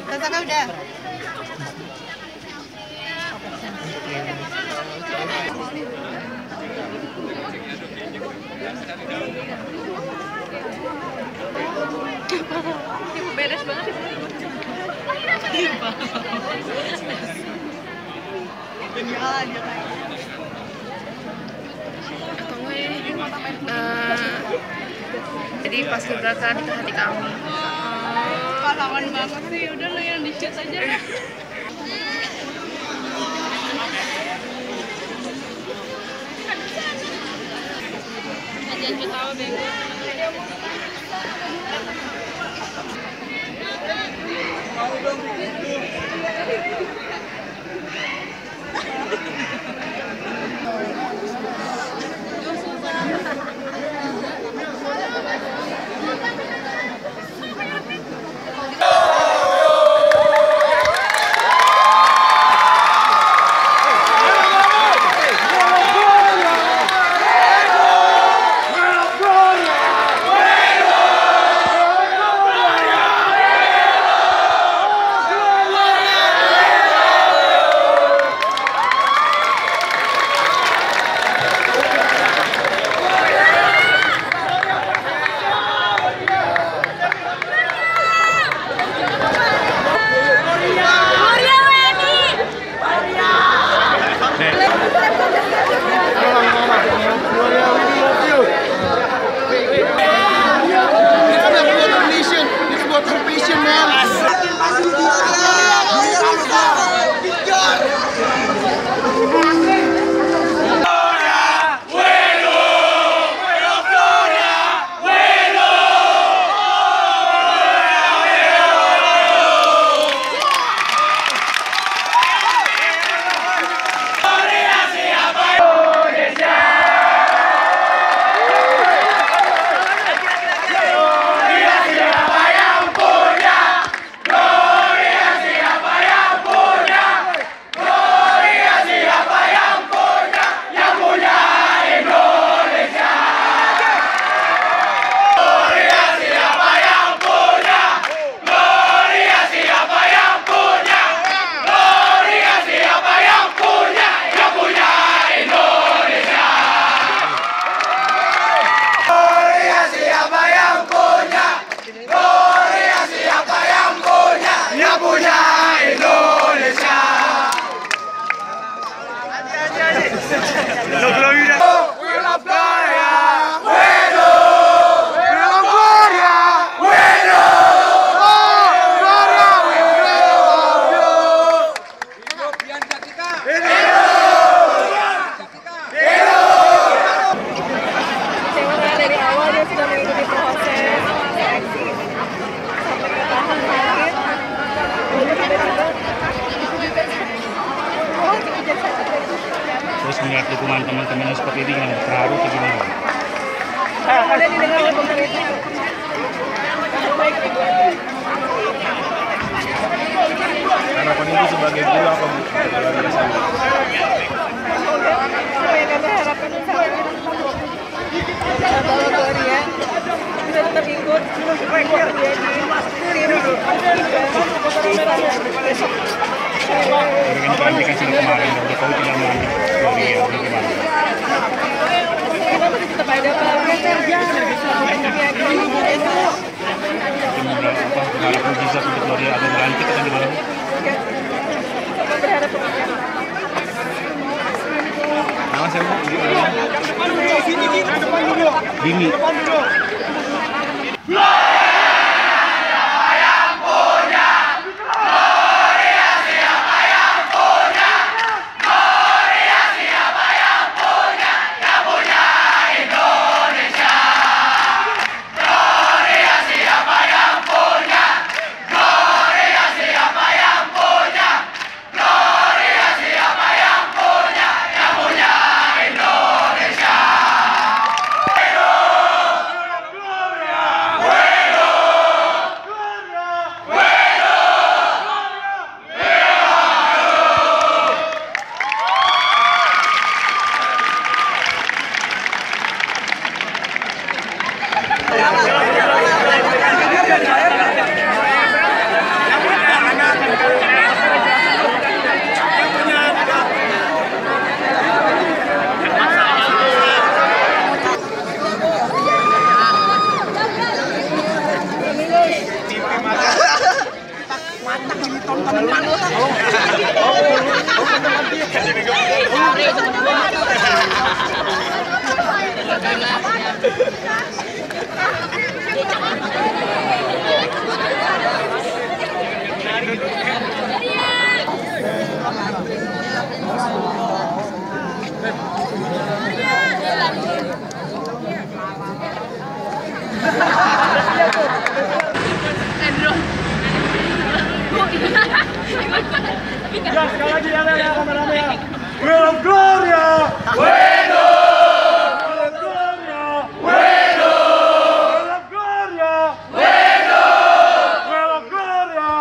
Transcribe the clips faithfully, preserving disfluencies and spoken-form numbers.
Sasaka udah. Ibu beres banget ibu. Jalan aja kayak. Atau enggak ini uh, jadi pas Gibraka di hati kami. Pahlawan banget sih, udah lo yang di shoot aja. Jangan ketawa bego. Terus melihat dukungan teman-teman seperti ini yang terharu atau gimana? Ada didengar oleh pemerintah. Harapan ibu sebagai guru apa bu? Apa yang kami harapkan bahwa Gloria bisa tetap ikut rekor dia di tim. Bagaimana dikasih kemarin dan Jokowi tidak melantik Gloria, bagaimana? Kita masih tetap ada kerja Berharap mujizat untuk Gloria agar melantik atau gimana? berharap Nama saya bu? Bimi. Ya, sekali lagi ya, ya, rame-rame ya. Will of Gloria! Bueno! Will of Gloria! Bueno! Will of Gloria! Bueno! Will of Gloria!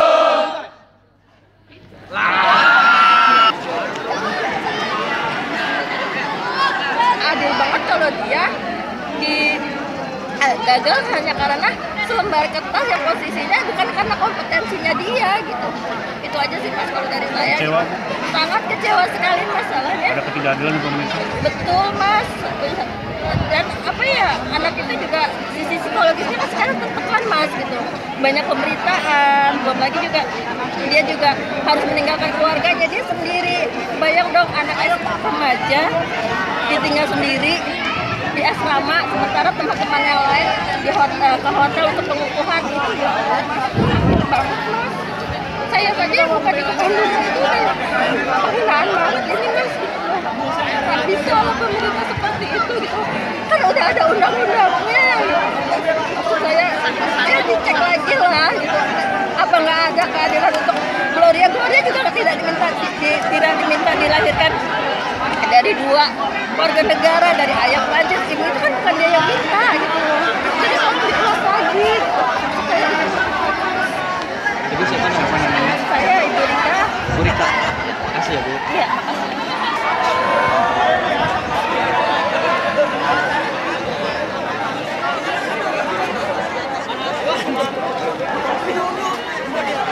Adil banget kalau dia di eh, gagal hanya karena selembar kertas yang posisinya bukan karena kompetensinya dia gitu. Itu aja sih Mas kalau dari saya. Kecewa? Sangat kecewa sekali masalahnya. Ada ketidakadilan di pemerintah. Betul Mas. Dan apa ya, anak itu juga sisi psikologisnya kan sekarang tertekan Mas gitu. Banyak pemberitaan, belum lagi juga dia juga harus meninggalkan keluarganya dia sendiri. Bayang dong anak remaja ditinggal sendiri di asrama, sementara teman-teman yang lain di hotel, ke hotel untuk pengukuhan itu ya Allah Mas, banget Mas. Saya saja yang bukan di kandung itu udah penghinaan banget ini Mas gitu. Nggak bisa lah pemerintah seperti itu gitu. Kan udah ada undang-undangnya gitu. Maksud saya, saya dicek lagi lah gitu. Apa nggak ada keadilan untuk Gloria? Gloria juga tidak diminta di, tidak diminta dilahirkan dari dua warga negara, dari ayah Prancis, ibu itu kan bukan dia yang minta gitu.